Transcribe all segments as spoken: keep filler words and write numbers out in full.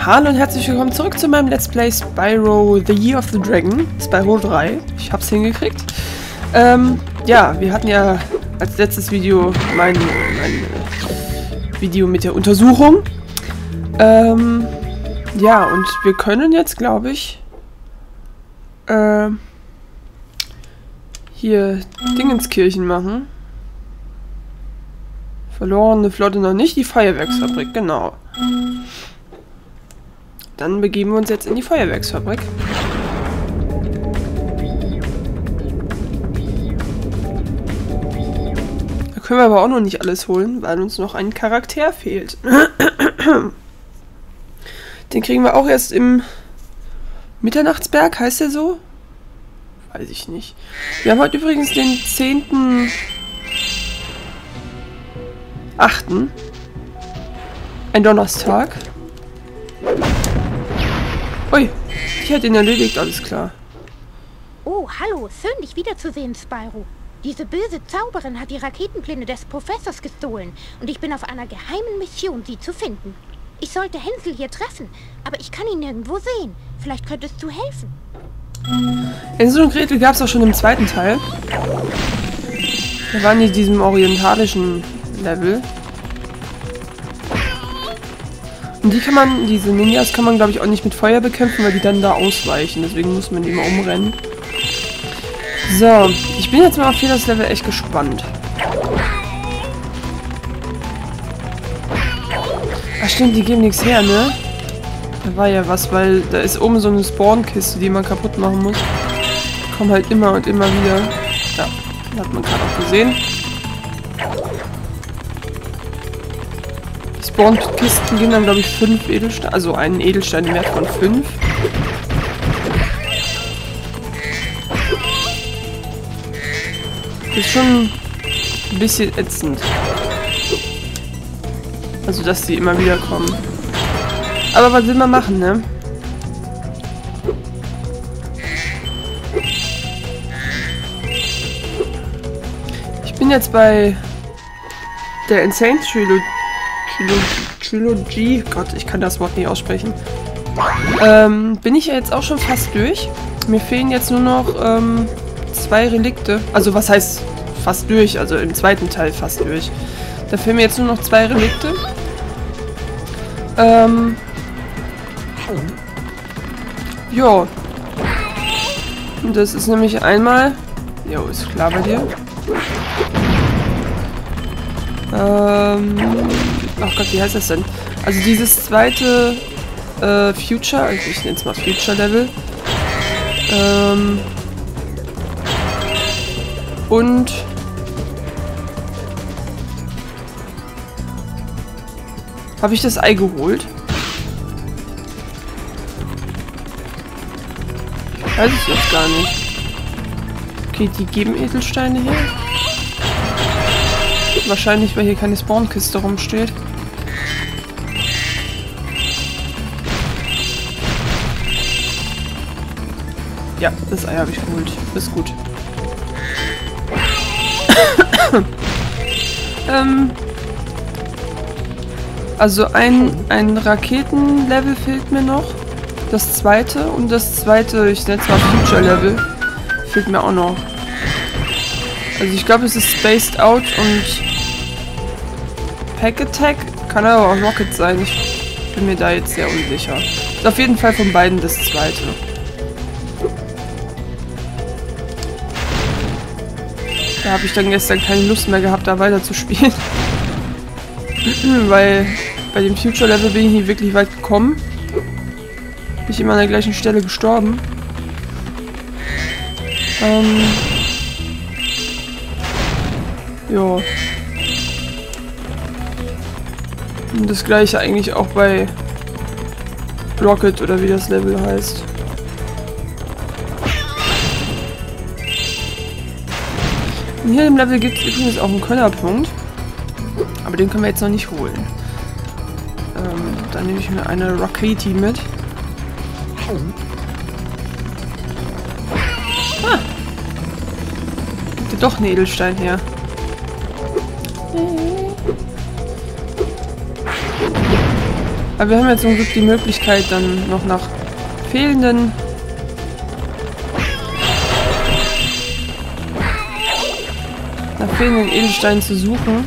Hallo und herzlich willkommen zurück zu meinem Let's Play Spyro The Year of the Dragon, Spyro drei. Ich hab's hingekriegt. Ähm, ja, wir hatten ja als letztes Video mein, mein Video mit der Untersuchung. Ähm, ja, und wir können jetzt, glaube ich, äh, hier Dingenskirchen machen. Verlorene Flotte noch nicht, die Feuerwerksfabrik, genau. Dann begeben wir uns jetzt in die Feuerwerksfabrik. Da können wir aber auch noch nicht alles holen, weil uns noch ein Charakter fehlt. Den kriegen wir auch erst im Mitternachtsberg, heißt der so? Weiß ich nicht. Wir haben heute übrigens den zehnten achten Ein Donnerstag. Ui, ich hätte ihn erledigt, alles klar. Oh, hallo, schön dich wiederzusehen, Spyro. Diese böse Zauberin hat die Raketenpläne des Professors gestohlen und ich bin auf einer geheimen Mission, sie zu finden. Ich sollte Hänsel hier treffen, aber ich kann ihn nirgendwo sehen. Vielleicht könntest du helfen. Hänsel und Gretel gab es auch schon im zweiten Teil. Da waren die in diesem orientalischen Level. Und die kann man, diese Ninjas kann man glaube ich auch nicht mit Feuer bekämpfen, weil die dann da ausweichen. Deswegen muss man die immer umrennen. So, ich bin jetzt mal auf das Level echt gespannt. Ach stimmt, die geben nichts her, ne? Da war ja was, weil da ist oben so eine Spawn-Kiste, die man kaputt machen muss. Die kommen halt immer und immer wieder. Ja, hat man gerade auch gesehen. Spawn-Kisten gehen dann, glaube ich, fünf Edelsteine, also einen Edelstein im Wert von fünf. Das ist schon ein bisschen ätzend. Also, dass die immer wieder kommen. Aber was will man machen, ne? Ich bin jetzt bei der Insane Trilogy. Trilogy, Gott, ich kann das Wort nicht aussprechen. Ähm, bin ich ja jetzt auch schon fast durch. Mir fehlen jetzt nur noch ähm, zwei Relikte. Also was heißt fast durch? Also im zweiten Teil fast durch. Da fehlen mir jetzt nur noch zwei Relikte. Ähm. Jo. Und das ist nämlich einmal. Jo, ist klar bei dir. Ähm. Ach Gott, wie heißt das denn? Also dieses zweite äh, Future, also ich nenne es mal Future Level. Ähm, und habe ich das Ei geholt? Ich weiß es jetzt gar nicht. Okay, die geben Edelsteine her. Wahrscheinlich, weil hier keine Spawnkiste rumsteht. Ja, das Ei habe ich geholt. Ist gut. ähm, also ein, ein Raketenlevel fehlt mir noch. Das zweite und das zweite, ich nenne es mal Future Level, fehlt mir auch noch. Also ich glaube, es ist Spaced Out und Pack Attack. Kann aber auch Rocket sein. Ich bin mir da jetzt sehr unsicher. Ist auf jeden Fall von beiden das zweite. Da habe ich dann gestern keine Lust mehr gehabt, da weiter zu spielen. Weil bei dem Future Level bin ich nicht wirklich weit gekommen. Bin ich immer an der gleichen Stelle gestorben. Ähm. Ja. Und das gleiche eigentlich auch bei Rocket oder wie das Level heißt. Und hier im Level gibt es übrigens auch einen Könnerpunkt. Aber den können wir jetzt noch nicht holen. Ähm, dann nehme ich mir eine Rockety mit. Ah! Gibt doch einen Edelstein her. Aber wir haben jetzt zum Glück die Möglichkeit, dann noch nach fehlenden nach fehlenden Edelsteinen zu suchen.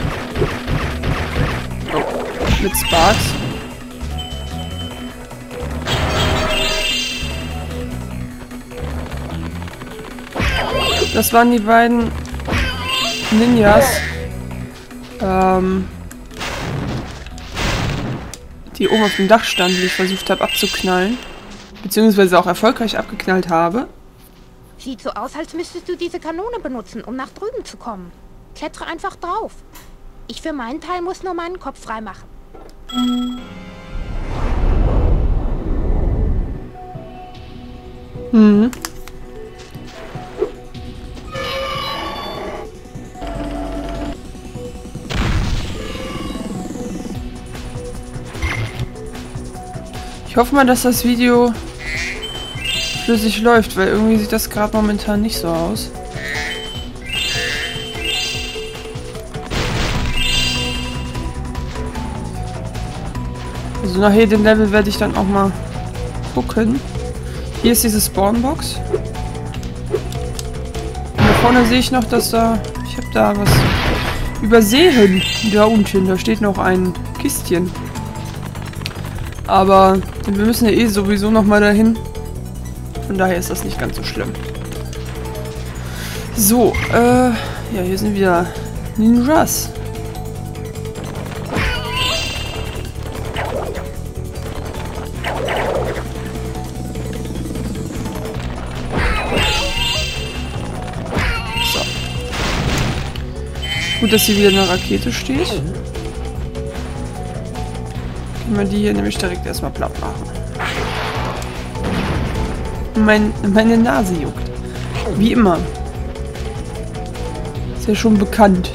Oh, mit Sparks. Das waren die beiden Ninjas, ähm, die oben auf dem Dach standen, die ich versucht habe abzuknallen. Beziehungsweise auch erfolgreich abgeknallt habe. Sieht so aus, als müsstest du diese Kanone benutzen, um nach drüben zu kommen. Klettere einfach drauf. Ich für meinen Teil muss nur meinen Kopf freimachen. Mhm. Ich hoffe mal, dass das Video flüssig läuft, weil irgendwie sieht das gerade momentan nicht so aus. Also nach jedem Level werde ich dann auch mal gucken. Hier ist diese Spawnbox. Und da vorne sehe ich noch, dass da... Ich habe da was übersehen. Da unten, da steht noch ein Kistchen. Aber wir müssen ja eh sowieso noch mal dahin. Von daher ist das nicht ganz so schlimm. So, äh... ja, hier sind wieder Ninjas. So. Gut, dass hier wieder eine Rakete steht. Können wir die hier nämlich direkt erstmal platt machen. Mein, meine Nase juckt. Wie immer. Ist ja schon bekannt.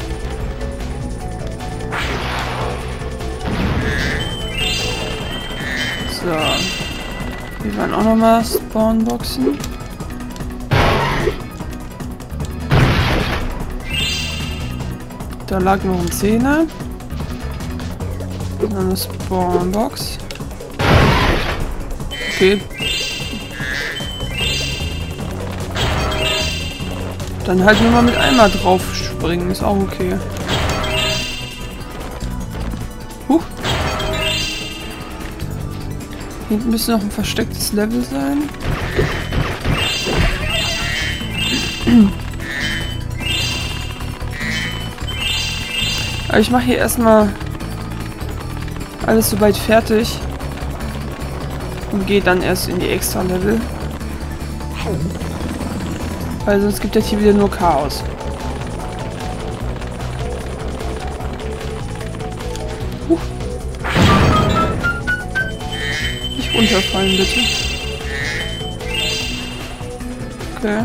So. Hier waren auch nochmal Spawnboxen. Da lag noch ein Zehner. Noch eine Spawnbox. Okay. Dann halt nur mal mit einmal drauf springen, ist auch okay. Huch. Hier hinten müsste noch ein verstecktes Level sein. Aber ich mache hier erstmal alles soweit fertig. Und gehe dann erst in die extra Level. Weil sonst gibt es hier wieder nur Chaos. Huch. Nicht runterfallen, bitte. Okay.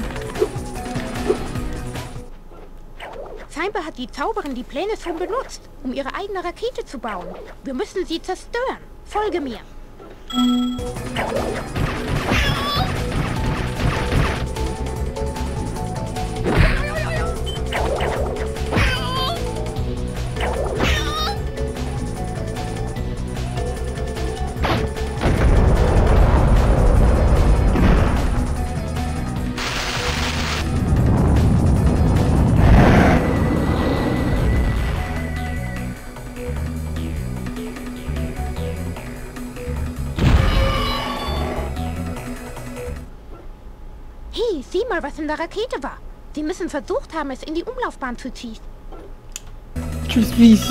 Scheinbar hat die Zauberin die Pläne schon benutzt, um ihre eigene Rakete zu bauen. Wir müssen sie zerstören. Folge mir. Hey, sieh mal, was in der Rakete war. Sie müssen versucht haben, es in die Umlaufbahn zu ziehen. Tschüss, Wies.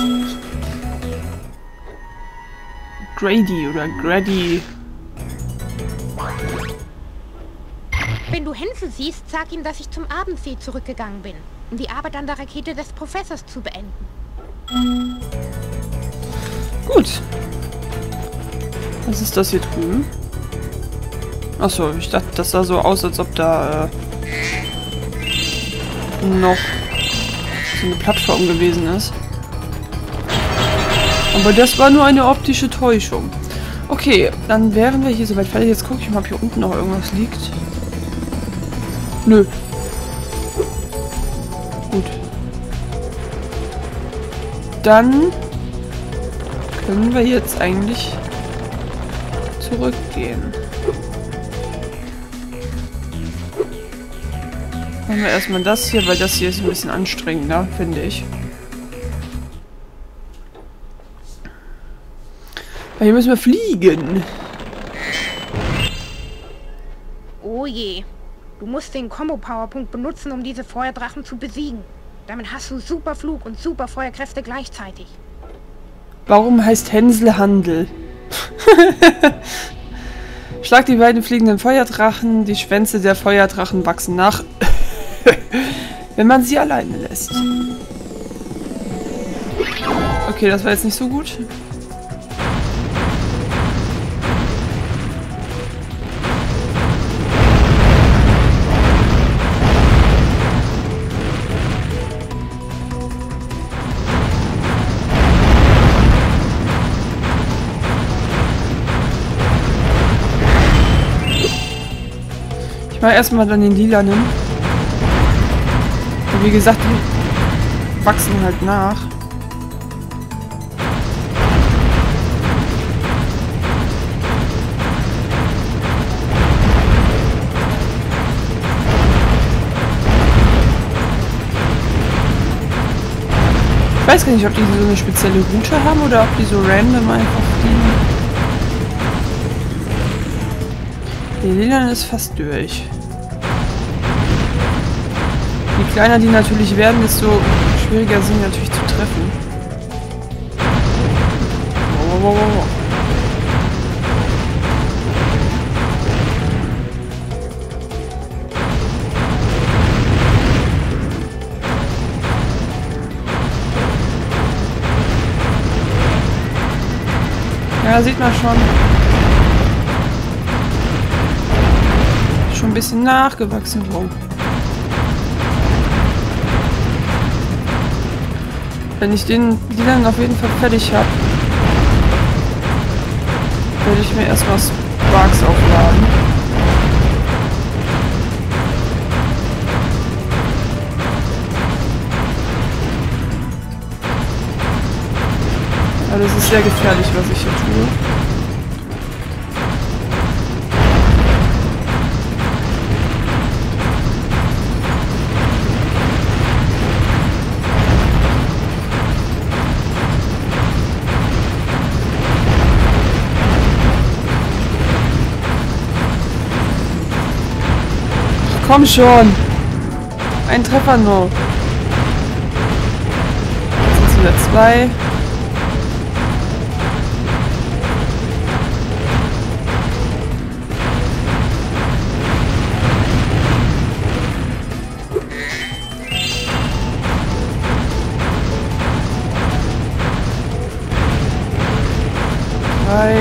Grady oder Grady. Wenn du Hänsel siehst, sag ihm, dass ich zum Abendsee zurückgegangen bin, um die Arbeit an der Rakete des Professors zu beenden. Gut. Was ist das hier drüben? Achso, ich dachte, das sah so aus, als ob da äh, noch so eine Plattform gewesen ist. Aber das war nur eine optische Täuschung. Okay, dann wären wir hier soweit fertig. Jetzt gucke ich mal, ob hier unten noch irgendwas liegt. Nö. Gut. Dann können wir jetzt eigentlich zurückgehen. Machen wir erstmal das hier, weil das hier ist ein bisschen anstrengender, finde ich. Weil hier müssen wir fliegen. Oh je. Du musst den Combo-Powerpunkt benutzen, um diese Feuerdrachen zu besiegen. Damit hast du super Flug und super Feuerkräfte gleichzeitig. Warum heißt Hänsel Handel? Schlag die beiden fliegenden Feuerdrachen. Die Schwänze der Feuerdrachen wachsen nach, wenn man sie alleine lässt. Okay, das war jetzt nicht so gut. Ich mache erstmal dann den lilanen. Und wie gesagt, die wachsen halt nach. Ich weiß gar nicht, ob die so eine spezielle Route haben oder ob die so random einfach fliegen. Der Lilan ist fast durch. Je kleiner die natürlich werden, desto schwieriger sind die natürlich zu treffen. Wow, wow, wow, wow. Ja, sieht man schon. Schon ein bisschen nachgewachsen. Wow. Wenn ich den die dann auf jeden Fall fertig habe, werde ich mir erstmal Sparks aufladen. Aber das ist sehr gefährlich, was ich hier tue. Komm schon! Ein Treffer nur. Jetzt sind es wieder zwei. Drei.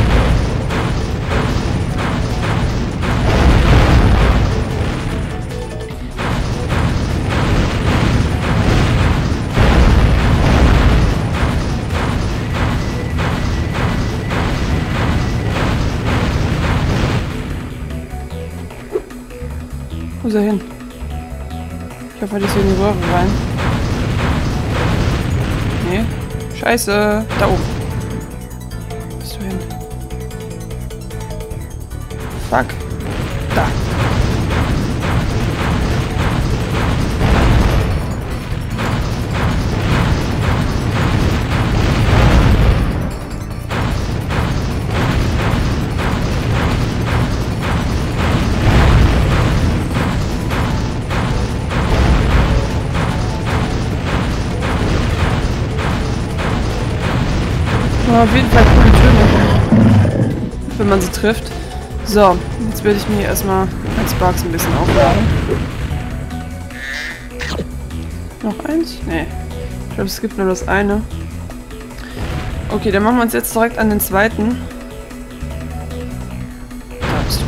Wo ist er hin? Ich hoffe, das hier in die Röhre rein. Nee. Scheiße. Da oben. Wo bist du hin? Fuck. Da. Auf jeden Fall coole Töne, wenn man sie trifft. So, jetzt werde ich mir erstmal als Sparks ein bisschen aufladen. Noch eins? Nee. Ich glaube, es gibt nur das eine. Okay, dann machen wir uns jetzt direkt an den zweiten. Da bist du.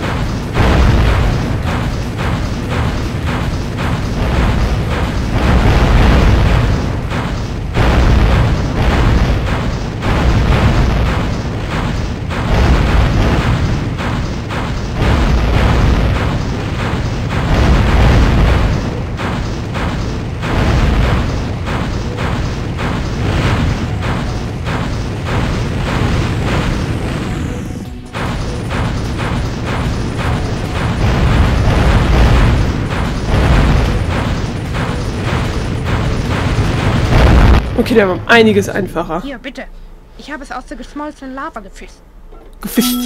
Okay, der war einiges einfacher. Hier, bitte. Ich habe es aus der geschmolzenen Lava gefischt. Gefischt.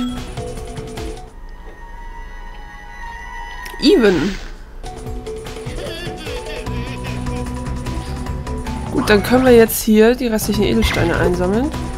Even. Gut, dann können wir jetzt hier die restlichen Edelsteine einsammeln.